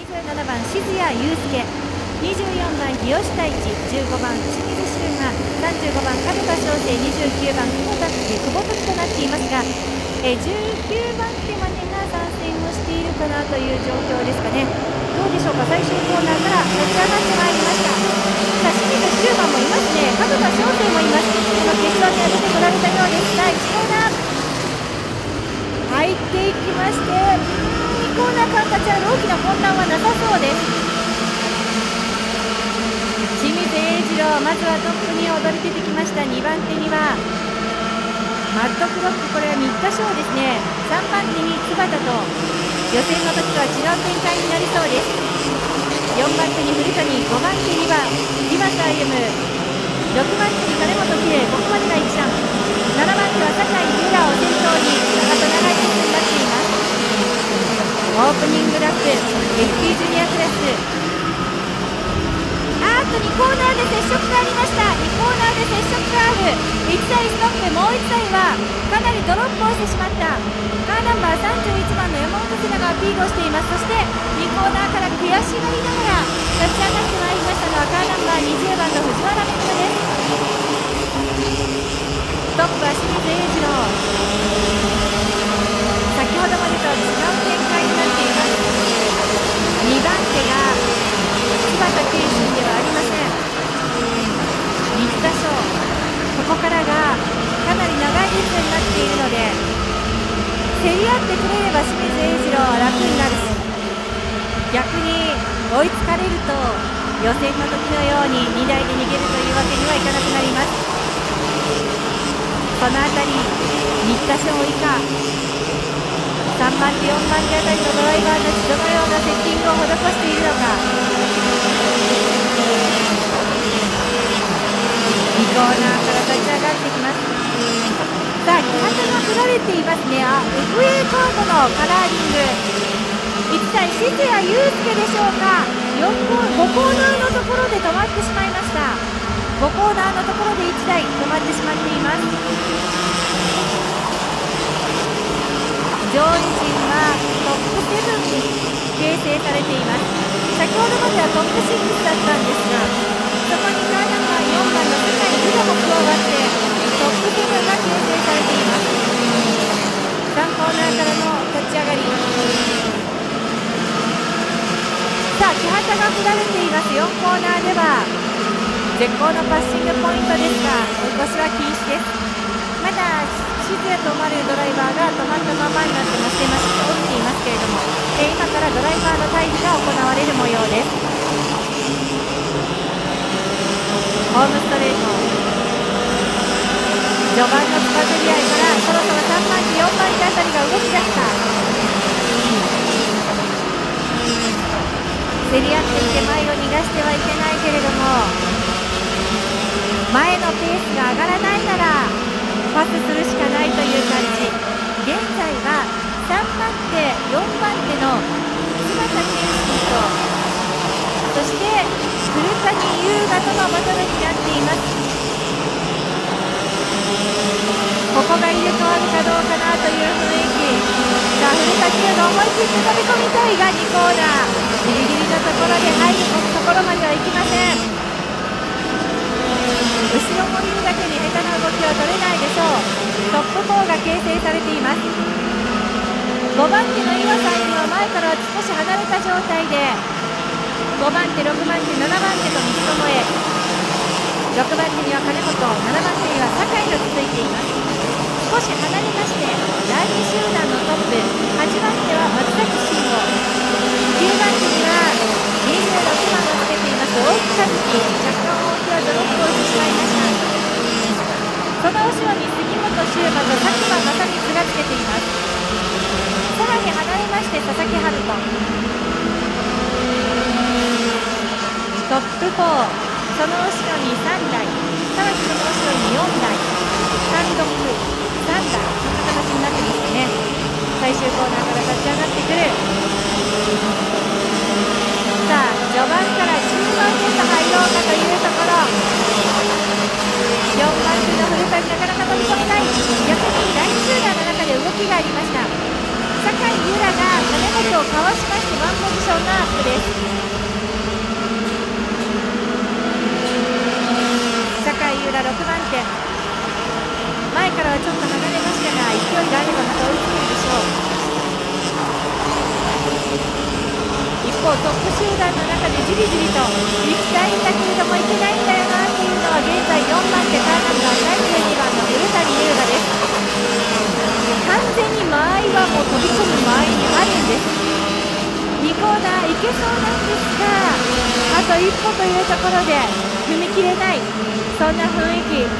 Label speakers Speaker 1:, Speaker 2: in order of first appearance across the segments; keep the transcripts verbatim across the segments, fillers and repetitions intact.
Speaker 1: ななばん静谷祐介、にじゅうよんばん日吉太一、じゅうごばん清水俊馬、さんじゅうごばん角田翔生、にじゅうきゅうばん久保田久保時となっていますが、えじゅうきゅうばん手までが参戦をしているかなという状況ですかね。どうでしょうか。最終コーナーから立ち上がってまいりました。さあ清水秀馬もいますね。角田翔生もいます。今決勝には出てこられたようです。だいいちコーナー入っていきまして、にコーナー間立ちは大きな混乱はなさそうです。清水英二郎、まずはトップに躍り出てきました。にばん手にはマッドクロック、これは新田翔ですね。さんばん手に津端と、予選の時とは違う展開になりそうです。よんばん手に古谷、ごばん手には岩佐歩夢、ろくばん手に金本綺麗、ここまでがいちだん、ななばん手は酒井優良を先頭に長と長いレースになっています。オープニングラップ エフピー ジュニアクラス、あーっとにコーナーで接触がありました。にコーナーで接触がある。いちだいストップ、もういちだいはかなりドロップをしてしまった。カーナンバーさんじゅういちばんの山本瀬名がアピールをしています。そしてにコーナーから悔しがりながら立ち上がってまいりましたのはカーナンバーにじゅうばんの藤原めぐです。トップは清水英二郎、先ほどまでと違う展開になっています。にばん手が柴田圭心ではありません。新田翔、ここからがかなり長いレースになっているので、競り合ってくれれば清水英二郎は楽になるし、逆に追いつかれると予選の時のようににだいで逃げるというわけにはいかなくなります。この辺り新田翔以下さんばん手よんばん手あたりのドライバーたち、どのようなセッティングを施しているのか。にコーナーから立ち上がってきます。さあ気旗が振られていますね。あ、エフエー カードのカラーリング、いちだい静谷祐介でしょうか。よんコーごコーナーのところで止まってしまいました。ごコーナーのところでいちだい止まってしまっています。上位陣はトップセブンに形成されています。先ほどまではトップシックスだったんですが、そこにカーナンバーよんばんの酒井優良も加わってトップセブンが形成されています。さんコーナーからの立ち上がり、さあ気旗が振られています。よんコーナーでは絶好のパッシングポイントですが追い越しは禁止です。まだ静谷と思われるドライバーが止まったままになってまして、今下を見ていますけれども、えー、今からドライバーの退避が行われる模様です。ホームストレート、序盤のつかずり合いからそろそろさんばん手よんばん手あたりが動き出した。競り合っていて前を逃がしてはいけないけれども、前のペースが上がらないならパスするしかないという感じ。現在はさんばん手よんばん手の柴田圭心と、そして古谷優雅とのバトルになっています。ここが入れ替わるかどうかなという雰囲気。さあ古谷優雅思い切って飛び込みたいがにコーナーギリギリのところで入るところまではいきません。後ろも見るだけに下手な動きは取れないでしょう。トップよんが形成されています。ごばん手の岩佐歩夢は前から少し離れた状態でごばん手ろくばん手ななばん手と三つどもえ、ろくばん手には金本、ななばん手には酒井が続いています。少し離れましてだいに集団のトップはちばん手は松崎慎吾、きゅうばん手にはにじゅうろくばんをつけています大木和樹、若干大木はドロップをしてしまいました。その後ろに杉本修馬と佐久間正光がつけています。さらに離れまして佐々木春人、トップよん、その後ろにさんだい、さらにその後ろによんだい、単独さんだい、そんな形になってますね。最終コーナーから立ち上がってくる。さあ序盤から中盤へと入ろうかというところ、よんばん手の古谷なかなか飛び込めない。逆に第に集団の中で動きがありました。 酒井優良が金本をかわしましてワンポジションのアップです。酒井優良ろくばんて、前からはちょっと離れましたが勢いがあればまた追いつけるでしょう。一方トップ集団の中でじりじりと行きたいんだけれども行けないんだよなっていうのは現在よんばん手カーナンバーさんじゅうにばんの古谷優雅です。完全に間合いはもう飛び込む間合いにあるんです。にコーナー行けそうなんですがあと一歩というところで踏み切れない、そんな雰囲気。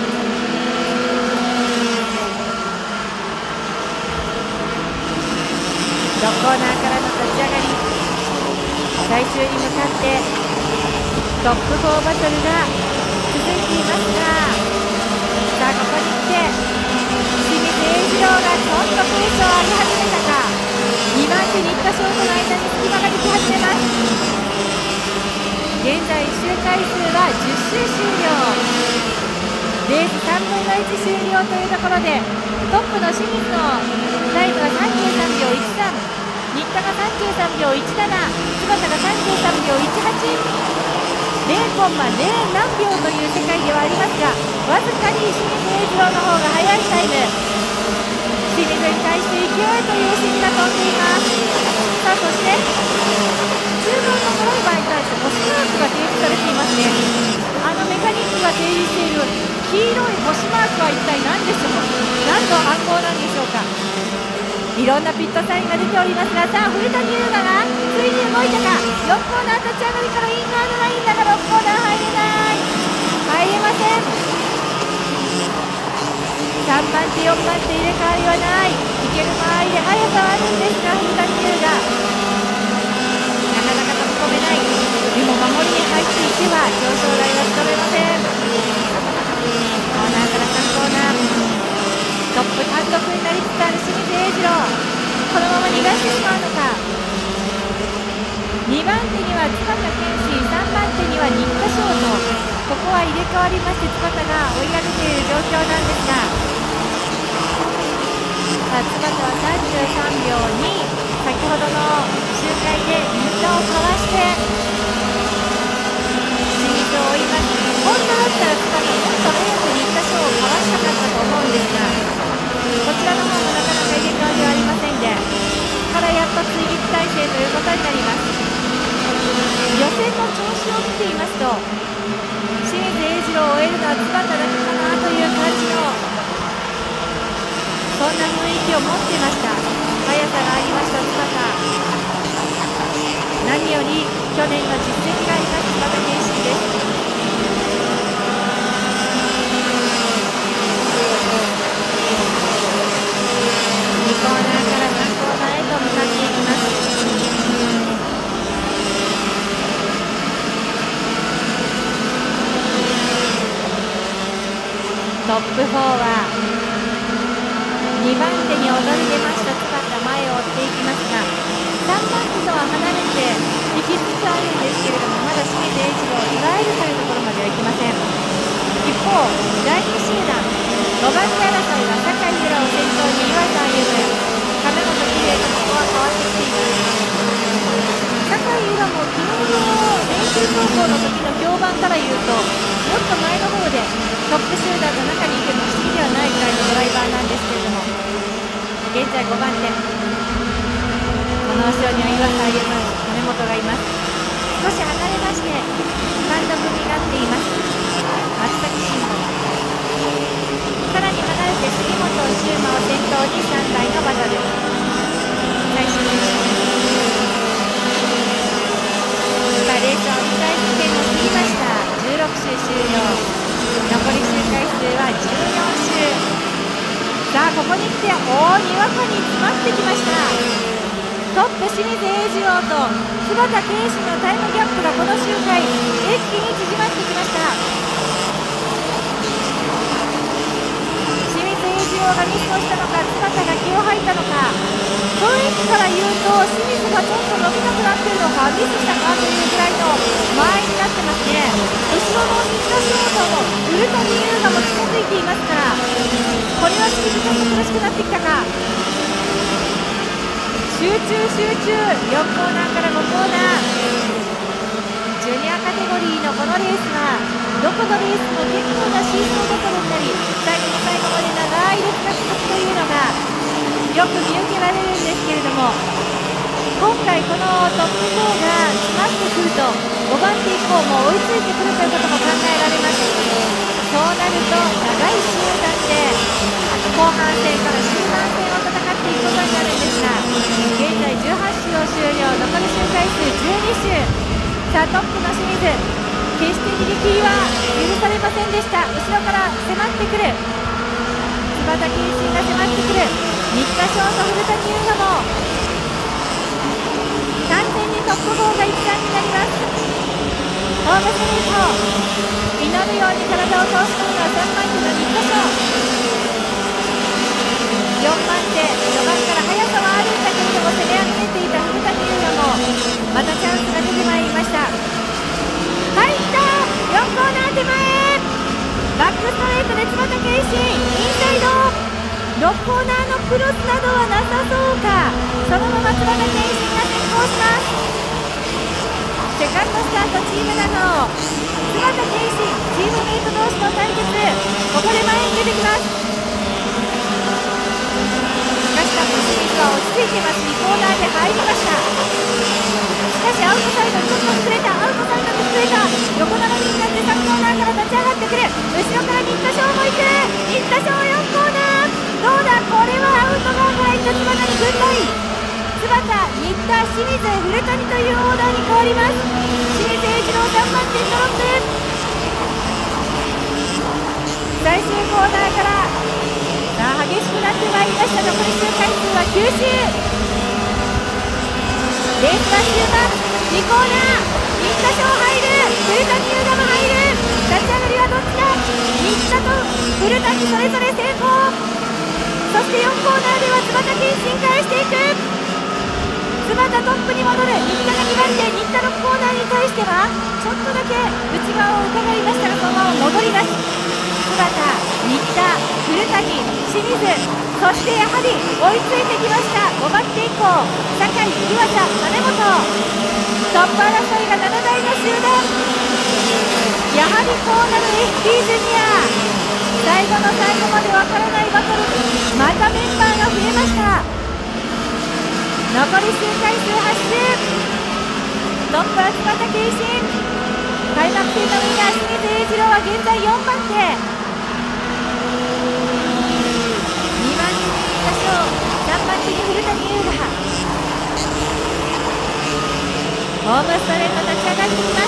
Speaker 1: ろくコーナーからの立ち上がり、最終に向かってトップフォーバトルが続いていますが、さあここに来て清水英二郎がちょっとペースを上げ始めたか。にばん手新田翔との間に隙間ができ始めます。現在周回数はじゅっ周終了、レースさんぶんのいち終了というところでトップの清水のタイムがさんじゅうさんびょういちさん、新田がさんじゅうさんびょういちなな、姿がさんじゅうさんびょういちはち、ゼロコンマゼロ何秒という世界ではありますが、わずかに清水英二郎の方が速いタイム。清水に対して勢いという指示が飛んでいます。さあそして中盤のドライバーに対して星マークが提示されていますね。あのメカニックが提示している黄色い星マークは一体何でしょう。何の暗号なんでしょうか。いろんなピットサインが出ておりますが、さあ古谷優雅がついに動いたか。ろくコーナー立ち上がりからインナーのラインだがろくコーナー入れない、入れません。さんばん手よんばん手入れ替わりはない。いける間合いで速さはあるんですが古谷優雅なかなか飛び込めない。でも守りに入っていけば表彰台は務めません。コーナーからさんコーナー、トップ単独になりつつある清水英二郎、このまま逃がしてしまうのか。にばん手には塚田健志、さんばん手には新田翔と、ここは入れ替わりまして塚田が追い上げている状況なんですが、さあ塚田はさんじゅうさんびょうに、先ほどの周回で新田をかわして清水を追います。本当だったら塚田もっと早く新田翔をかわしたかったと思うんですが、こちらの方もなかなか入れ替わりはありませんで、からやっと追撃態勢ということになります。予選の調子を見ていますと清水英二郎を終えるのは塚田だけかなという感じの、そんな雰囲気を持っていました。速さがありました塚田、何より去年の実績があります塚田健信です。にコーナーからさんコーナーへと向かっていきます。トップフォーはにばん手に躍り出ました塚田、前を追っていきますがさんばん手とは離れていきつつあるんですけれども、まだ清水英二郎を捉えるというところまではいきません。一方だいに集団ごばん手争いは酒井優良を先頭に岩佐歩、亀本綺麗とここは変わってきています。酒井優良も昨日の練習走行の時の評判から言うともっと前の方でトップ集団の中にいても不思議ではないぐらいのドライバーなんですけれども、現在ごばん手、この後ろには岩佐歩、金本がいます。少し離れまして単独になっています松崎慎吾、さらに離れて杉本周馬を先頭にさんだいのバトル、最終練習です。さあレースは折り返し地点を過ぎました。じゅうろく周終了、残り周回数はじゅうよん周。さあここに来ておおにわかに詰まってきました。トップ清水英二郎と柴田圭司のタイムギャップがこの周回一気に縮まってきました。清水英二郎がミスをしたのか柴田が気を吐いたのか、雰囲気から言うと清水がちょっと伸びなくなっているのかミスしたかというぐらいの間合いになってますね。後ろの新田翔太も古谷優雅も近づいていますから、これは清水ちょっと苦しくなってきたか。 集中集中。よんコーナーからごコーナー、ジュニアカテゴリーのこのレースはどこのレースも結構なシーソーバトルになり、最後の最後まで長い列が続くというのがよく見受けられるんですけれども、今回このトップよんが詰まってくるとごばん手以降も追いついてくるということも考えられます。そうなると長い集団で後半戦から終盤戦を戦っていくことになるんですが、現在じゅうはち周を終了、残り周回数じゅうに周。さあトップの清水、決して逃げ切りは許されませんでした。後ろから迫ってくる柴田謙信が迫ってくる。新田翔と古谷優奈も完全にトップごが一覧になります。ホームストレート、祈るように体を通し込むのはさんばん手の新田翔。よんばん手、序盤から速さはあるんだけれども攻めあぐねていた古谷優奈もまたチャンスが出てまいりました。入った、よんコーナー手前、バックストレートで柴田謙信インサイド、ろくコーナーのクロスなどはなさそうか。そのまま柴田謙信が先行します。セカンドスタートチーム長尾、柴田謙信チームメイト同士の対決、ここで前に出てきます。しかしタップ清水は落ち着いてます。にコーナーで入りました。しかしアウトサイドちょっと膨れた、アウトサイドで膨れた、横並びになってさんコーナーから立ち上がってくる。後ろから新田翔も行く。新田翔よんコーナー、どうだ、これはアウト側からいった柴田に軍配。柴田、新田、清水、古谷というオーダーに変わります。清水英二郎さんばん手ドロップ。最終コーナーからさあ激しくなってまいりました。残り周回数はきゅう周。レースは終盤、にコーナー、新田翔入る、古谷優奈も入る。立ち上がりはどっちだ。新田と古谷それぞれ成功。そしてよんコーナーでは柴田謙信返していく。柴田トップに戻る。新田がにばん手、新田ろくコーナーに対してはちょっとだけ内側を伺いましたが、そのまま戻ります。柴田、新田、古谷、清水、そしてやはり追いついてきました。ごばん手以降、酒井、湯浅、金本、トップ争いがななだいの集団。やはりこうなる エフピー ジュニア、最後の最後までわからないバトル、またメンバーが増えました。残り周回数はち周、トップは柴田謙信、開幕戦のウィナー清水英二郎は現在よんばん手。さんばん手に古谷優奈、ホームストレート立ち上がってきます。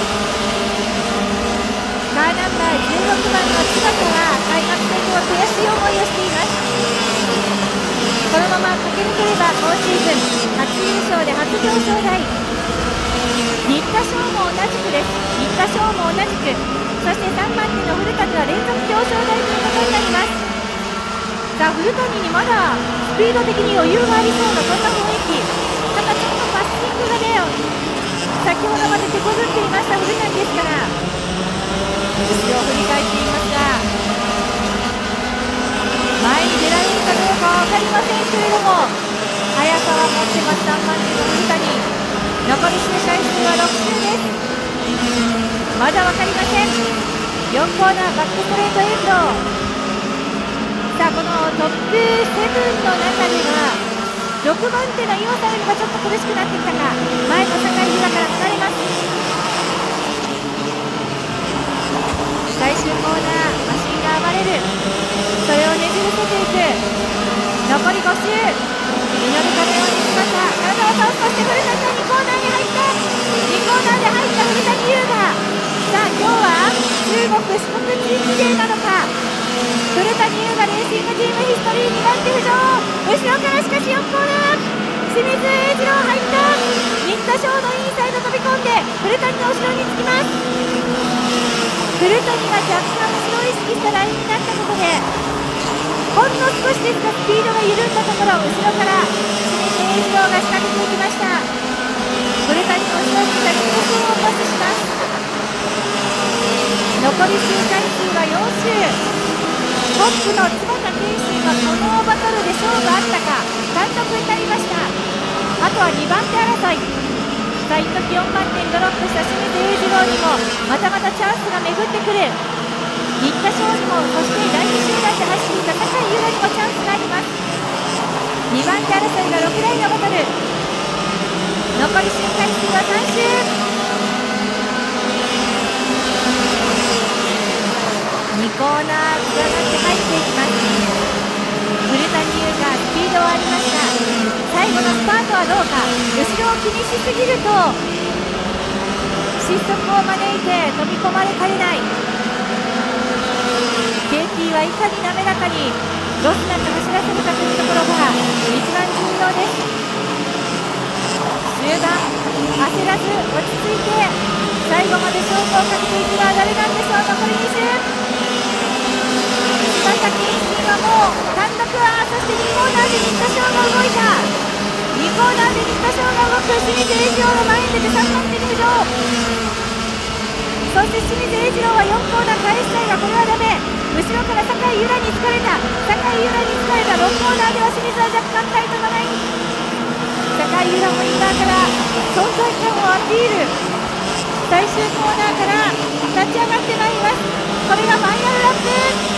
Speaker 1: カーナンバーじゅうろくばんの柴田は開幕戦では悔しい思いをしています。このまま駆け抜ければ今シーズン初優勝で初表彰台。新田翔も同じくです。新田翔も同じく、そしてさんばん手の古谷は連続表彰台ということになります。さあ古谷にまだスピード的に余裕がありそうなそんな雰囲気。ただちょっとパッシングがね、先ほどまで手こずっていました古谷ですから、後ろを振り返っていますが、前に出られるかどうかは分かりませんけれども、速さは持ってます。さんばん手の古谷、残り周回数はろく周です。まだ分かりません。よんコーナーバックストレートエンド。さあこのトップセブンの中ではろくばん手の岩佐よりはちょっと苦しくなってきたか。前の酒井優奈から離れます。最終コーナー、マシンが暴れる。それをねじ伏せていく。残りご周、祈るかのようにしました。体を倒す。そして古谷さんにコーナーに入った。にコーナーで入った古谷優奈。さあ今日は中国四国地域勢なのか。古谷優奈レーシングチームヒストリーにばん手浮上。後ろからしかしよんコーナー、清水英二郎入った。新田翔のインサイド飛び込んで古谷の後ろにつきます。古谷が若干後ろを意識したラインになったことでほんの少しですがスピードが緩んだところ、後ろから清水英二郎が仕掛けていきました。古谷の後ろにいた記録をパスします。残り周回数はよん周。トップの柴田謙信はこのバトルで勝負あったか、単独になりました。 あとはにばん手争い。さあ一時よんばん手にドロップした清水英二郎にもまたまたチャンスが巡ってくる。新田翔にも、そして第二集団で走っていた酒井優良にもチャンスがあります。にばん手争いがろくだいのバトル。残り周回数はさん周。にコーナーつながって入っていきます。古谷優がスピードはありました。最後のスパートはどうか。後ろを気にしすぎると失速を招いて飛び込まれかねない。 ケーティー はいかに滑らかにロスなく走らせるかというところが一番重要です。終盤焦らず落ち着いて最後まで勝負をかけていくのは誰なんでしょう。残りに周。柴崎健信はもう単独は、そしてにコーナーで新田翔が動いた。にコーナーで新田翔が動く。清水英二郎の前に出てさんばん手入場。そして清水英二郎はよんコーナー返したいがこれはダメ。後ろから酒井優良に疲れた。酒井優良に疲れた。ろくコーナーでは清水は若干タイトなライン。酒井優良もインナーから存在感をアピール。最終コーナーから立ち上がってまいります。これがファイナルラップ。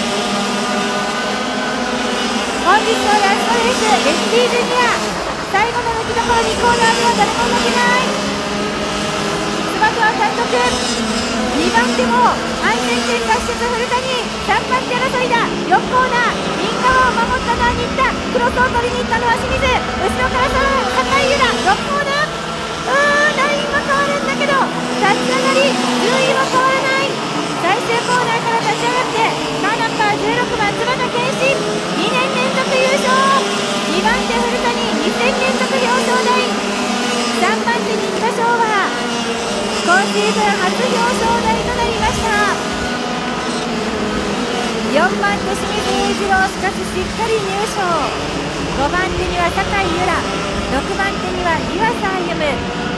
Speaker 1: 本日のラストレース エスティー ジュニア最後の抜きどころにコーナーでは誰も動けない。妻とは単独にばん手も安全圏脱出。古谷さんばん手争いだ。よんコーナーイン側を守ったのは新田。クロスを取りに行ったのは清水。後ろからさ酒井優良ろくコーナー。うーんラインは変わるんだけど立ち上がり順位は変わらない。最終コーナーから立ち上がってカーナンバーじゅうろくばん椿田健信にねん連続優勝。にばん手古谷にせん連続表彰台。さんばん手新田翔は今シーズン初表彰台となりました。よんばん手清水英二郎しかししっかり入賞。ごばん手には酒井優良、ろくばん手には岩佐歩夢、